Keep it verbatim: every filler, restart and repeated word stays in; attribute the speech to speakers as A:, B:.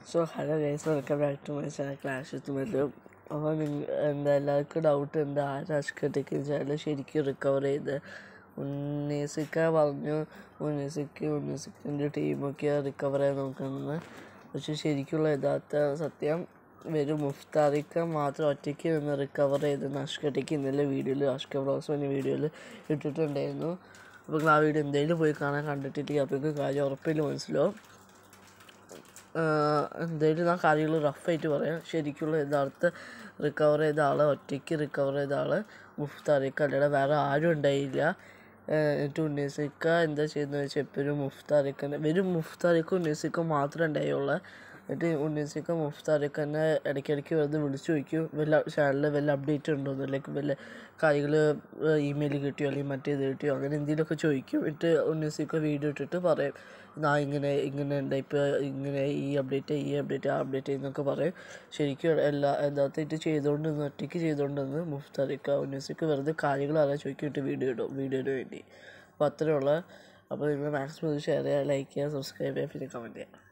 A: So hello guys, welcome back to my channel clash with Mellu. അപ്പോൾ നിങ്ങൾ എന്താ എല്ലാവർക്കും ഡൗട്ട് ഉണ്ട്, ആര് അഷ്കട്ടയ്ക്ക് ചാനൽ ശരിക്കും റിക്കവർ ചെയ്ത്. ഉന്നീസിക്ക പറഞ്ഞു ഉന്നീസിക്ക് ഉന്നീസിക്കിൻ്റെ ടീമൊക്കെ റിക്കവർ ചെയ്ത് നോക്കുന്നത്. പക്ഷെ ശരിക്കുള്ള യഥാർത്ഥ സത്യം വെറും മുഫ്താറിക്ക മാത്രം ഒറ്റയ്ക്ക് നിന്ന് റിക്കവർ ചെയ്തെന്ന് അഷ്കട്ടയ്ക്ക് ഇന്നലെ വീഡിയോയിൽ അഷ്ക ബ്ലോഗ്സ് പറഞ്ഞ വീഡിയോയിൽ ഇട്ടിട്ടുണ്ടായിരുന്നു. അപ്പോൾ ആ വീഡിയോ എന്തെങ്കിലും പോയി കാണാൻ കണ്ടിട്ടിട്ട് അപ്പോൾ കാര്യം ഉറപ്പില്ല മനസ്സിലാവും. എന്തായാലും ആ കാര്യങ്ങൾ റഫായിട്ട് പറയാം. ശരിക്കുള്ള യഥാർത്ഥ റിക്കവർ ചെയ്ത ആൾ, ഒറ്റയ്ക്ക് റിക്കവർ ചെയ്ത ആൾ മുഫ്താറിക്ക, അല്ലാതെ വേറെ ആരും ഉണ്ടായില്ല. എന്നിട്ട് ഉന്നീസിക്ക എന്താ ചെയ്യുന്നത് വെച്ചാൽ എപ്പോഴും മുഫ്താറിക്കന്നെ വെറും മുഫ്താറിക്ക ഉന്നീസിക്ക മാത്രമേ ഉണ്ടായുള്ളൂ. എന്നിട്ട് ഉന്നീസിക്ക മുഫ്താറിക്കന്നെ ഇടയ്ക്കിടയ്ക്ക് വെറുതെ വിളിച്ചു ചോദിക്കും വല്ല ചാനലിൽ വല്ല അപ്ഡേറ്റ് ഉണ്ടോയെന്ന്, ലൈക്ക് വല്ല കാര്യങ്ങൾ ഇമെയിൽ കിട്ടിയോ അല്ലെങ്കിൽ മറ്റേത് കിട്ടിയോ അങ്ങനെ എന്തെങ്കിലുമൊക്കെ ചോദിക്കും. എന്നിട്ട് ഉന്നീസിക്ക വീഡിയോ ഇട്ടിട്ട് പറയും, ഞാൻ ഇങ്ങനെ ഇങ്ങനെ ഉണ്ട്, ഇപ്പോൾ ഇങ്ങനെ ഈ അപ്ഡേറ്റ് ഈ അപ്ഡേറ്റ് ആ അപ്ഡേറ്റ് എന്നൊക്കെ പറയും. ശരിക്കും എല്ലാ യഥാർത്ഥമായിട്ട് ചെയ്തുകൊണ്ടിരുന്നു, ഒറ്റയ്ക്ക് ചെയ്തുകൊണ്ടിരുന്നു മുഫ്താറിക്ക. ഉന്നീസിക്ക വെറുതെ കാര്യങ്ങൾ അറിയാൻ ചോദിക്കിട്ട് വീഡിയോ ഇടും വീഡിയോന് വേണ്ടി. അപ്പോൾ അത്രയുള്ള. അപ്പോൾ നിങ്ങൾ മാക്സിമം ഷെയർ ചെയ്യുക, ലൈക്ക് ചെയ്യുക, സബ്സ്ക്രൈബ് ചെയ്യുക, പിന്നെ കമൻറ്റ് ചെയ്യുക.